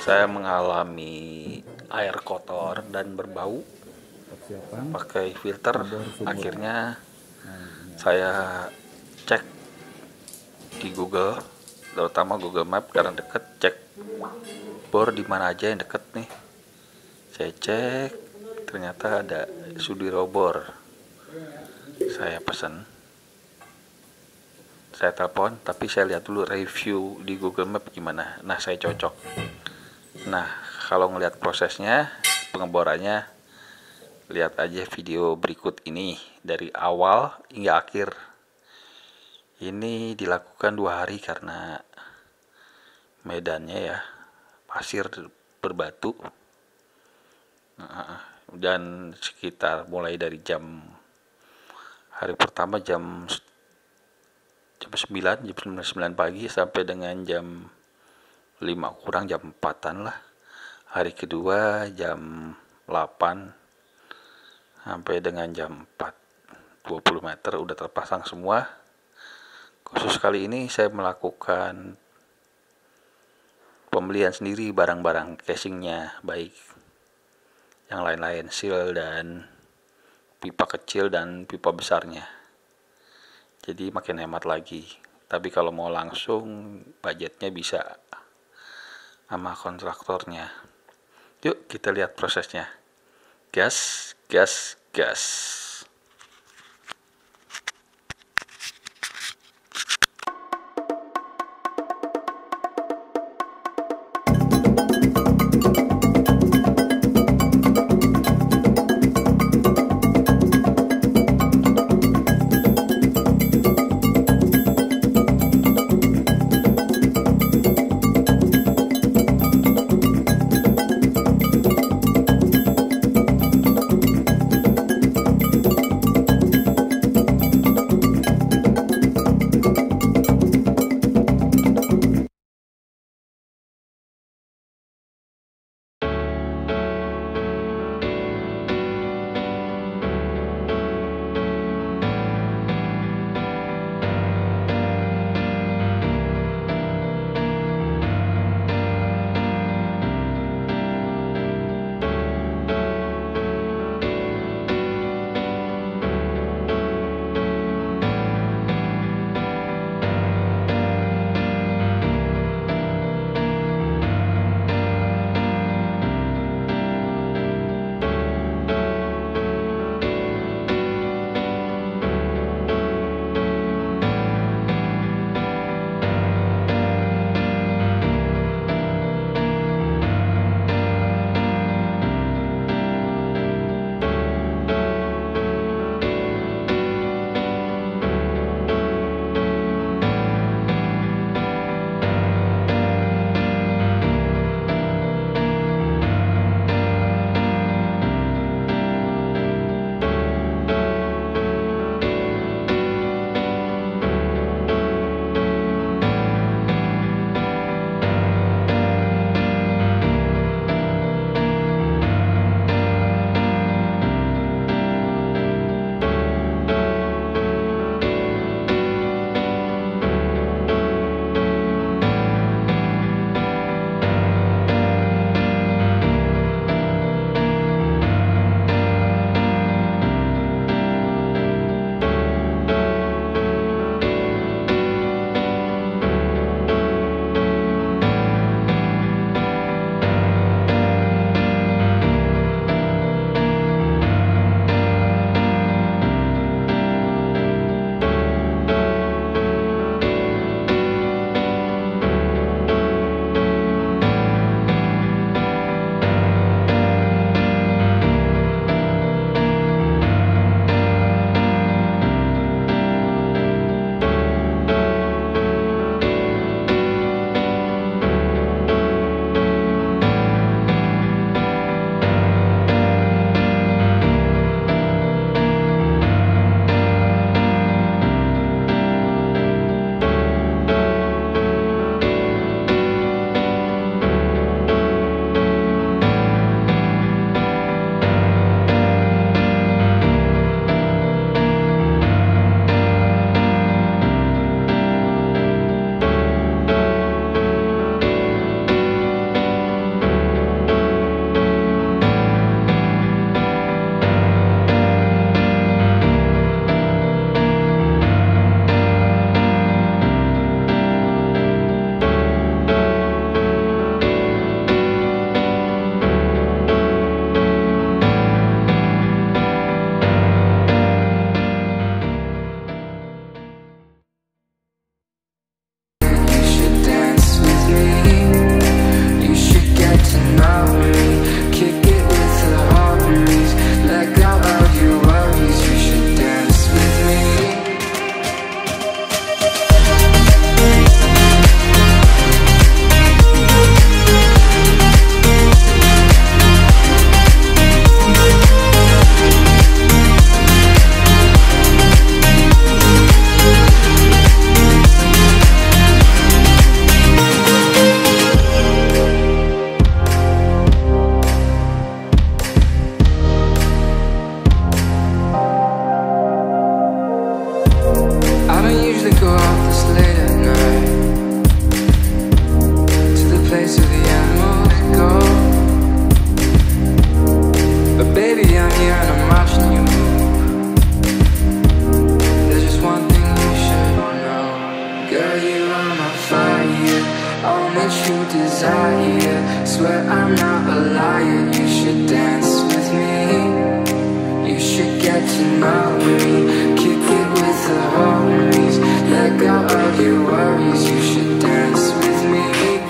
saya mengalami air kotor dan berbau pakai filter. Akhirnya saya cek di Google, terutama Google Map karena deket, cek bor di mana aja yang deket nih. Saya cek, ternyata ada Sudiro Bor. Saya pesan, saya telepon, tapi saya lihat dulu review di Google Map gimana. Nah, saya cocok. Nah, kalau ngelihat prosesnya, pengeborannya, lihat aja video berikut ini dari awal hingga akhir. Ini dilakukan 2 hari karena medannya ya pasir berbatu, dan sekitar mulai dari hari pertama jam 9 pagi sampai dengan jam 5 kurang, jam 4-an lah. Hari kedua jam 8 sampai dengan jam 4, 20 meter udah terpasang semua. Khusus kali ini saya melakukan pembelian sendiri barang-barang casingnya, baik yang lain-lain, seal dan pipa kecil dan pipa besarnya. Jadi makin hemat lagi. Tapi kalau mau langsung, budgetnya bisa sama kontraktornya. Yuk kita lihat prosesnya. Gas, gas, gas. to go out this late at night, to the place where the animals go. But baby, I'm here and I'm watching you move. There's just one thing you should know. Girl, you are my fire, all that you desire. Swear I'm not a liar. You should dance with me, you should get to know me. Kick it with the homies, let go of your worries. You should dance with me.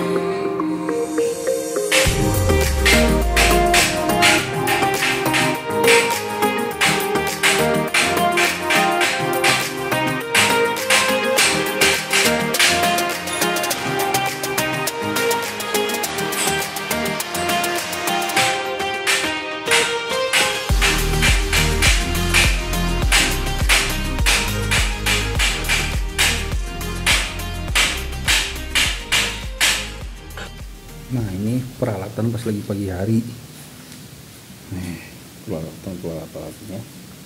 Nah, ini peralatan pas lagi pagi hari. Nih, peralatan-peralatannya.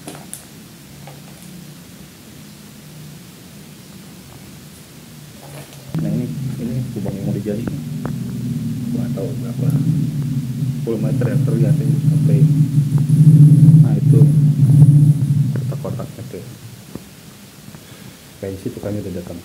Nah, ini lubang yang mau dijali. Nggak tahu berapa kilometer yang terlihat ini sampai. Nah, itu kotak-kotaknya tuh. Kayak situ kami udah datang.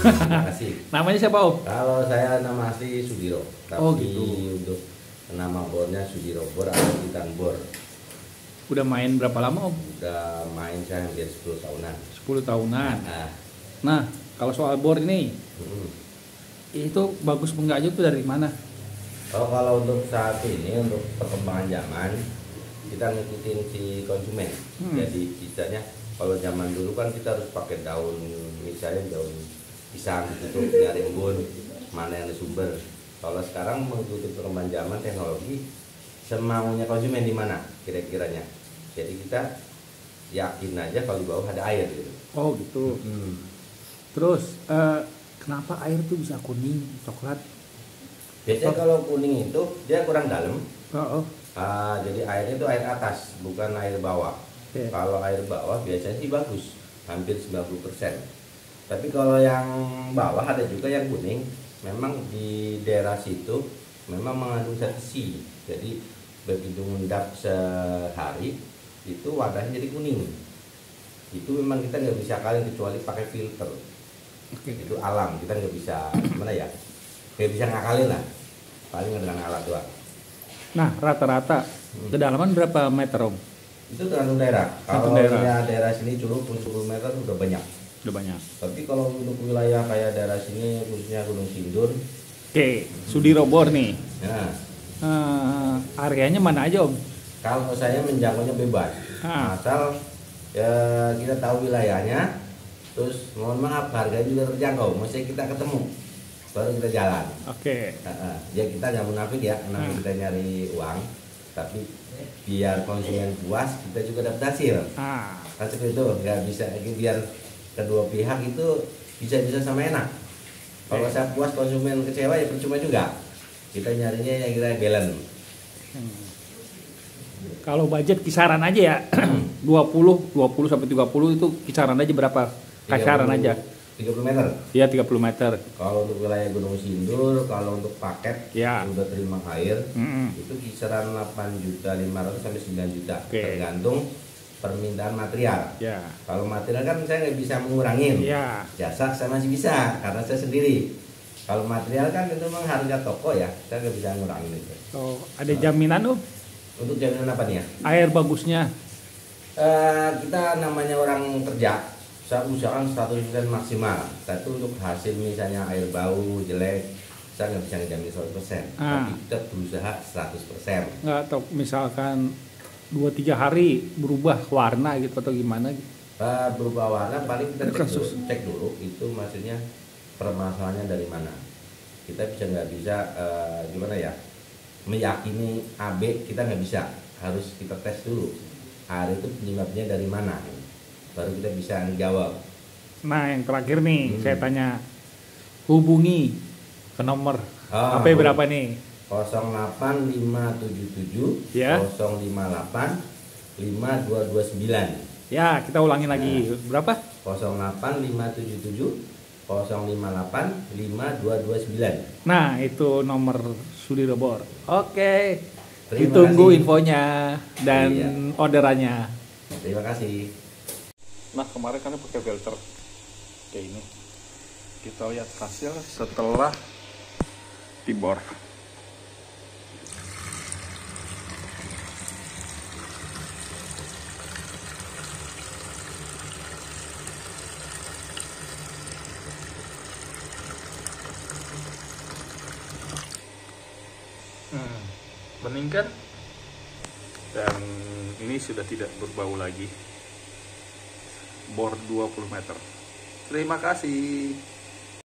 Terima kasih. Namanya siapa Om? Kalau saya nama asli Sudiro, tapi Oh, gitu. untuk nama bornya Sudiro Bor atau Titan Bor. Udah main berapa lama Om? Udah main saya hampir 10 tahunan. 10 tahunan. Nah, Nah, kalau soal bor ini, mm. itu bagus enggaknya itu dari mana? Kalau untuk saat ini untuk perkembangan zaman kita ngikutin si konsumen. Jadi misalnya kalau zaman dulu kan kita harus pakai daun, misalnya daun pisang gitu nyari embun, mana yang ada sumber. Kalau sekarang mengikuti perkembangan zaman teknologi, semaunya konsumen di mana kira-kiranya. Jadi kita yakin aja kalau di bawah ada air gitu. Oh gitu. Terus kenapa air tuh bisa kuning, coklat? Biasanya kalau kuning itu dia kurang dalam. Oh. Jadi airnya itu air atas, bukan air bawah. Oke. Kalau air bawah biasanya sih bagus, hampir 90%. Tapi kalau yang bawah ada juga yang kuning. Memang di daerah situ memang mengandung zat besi. Jadi begitu mengendap sehari itu wadahnya jadi kuning. Itu memang kita nggak bisa kalian kecuali pakai filter. Oke. Itu alam, kita nggak bisa gimana ya, nggak bisa ngakalin lah, paling dengan alat doang. Nah, rata-rata kedalaman berapa meter Om? Itu tergantung daerah. Tergantung Kalau daerah. daerah sini Curug 10 meter udah banyak. Udah banyak. Tapi kalau untuk wilayah kayak daerah sini khususnya Gunung Sindur, Oke, Sudiro Bor nih. nah Areanya mana aja Om? kalau saya menjangkaunya bebas, asal ya kita tahu wilayahnya, terus mohon maaf harganya juga terjangkau, mesti kita ketemu baru kita jalan. Oke. Ya kita nggak munafik ya, namanya kita nyari uang, tapi biar konsumen puas kita juga dapat hasil. Kan seperti itu, nggak bisa biar kedua pihak itu bisa sama enak. Kalau saya puas konsumen kecewa ya percuma juga. Kita nyarinya yang kira balance. Kalau budget kisaran aja ya, 20 sampai 30 itu kisaran aja berapa? Kisaran aja. 30 meter. Iya 30 meter. Kalau untuk wilayah Gunung Sindur, kalau untuk paket Ya. udah terima air, itu kisaran 8.500.000 sampai 9 juta, Oke. tergantung permintaan material. Ya. Kalau material kan saya nggak bisa mengurangin. Ya. Jasa saya masih bisa karena saya sendiri. Kalau material kan itu memang harga toko ya, saya nggak bisa ngurangin itu. Oh, ada jaminan Om? Untuk jaminan apa nih ya? Air bagusnya. Kita namanya orang kerja, saya usahakan 100% maksimal. Tapi untuk hasil misalnya air bau, jelek, saya nggak bisa ngejamin 100%. Tapi kita berusaha 100%. Nggak tahu misalkan 2-3 hari berubah warna gitu atau gimana gitu. Berubah warna paling kita Kasus. cek dulu itu maksudnya permasalahannya dari mana. Kita nggak bisa gimana ya, meyakini AB kita nggak bisa, harus kita tes dulu air itu penyebabnya dari mana, baru kita bisa menjawab. Nah yang terakhir nih saya tanya, hubungi ke nomor HP berapa nih? 08577 Ya. 058 5229. Ya kita ulangin lagi berapa? 08577 058 5229. Nah itu nomor Sudiro Bor. Oke. Terima Ditunggu kasih. infonya dan Iya. orderannya. Terima kasih. Nah kemarin kan pakai filter kayak ini. Kita lihat hasil setelah dibor. Bening kan? Dan ini sudah tidak berbau lagi. Bor 20 meter. Terima kasih.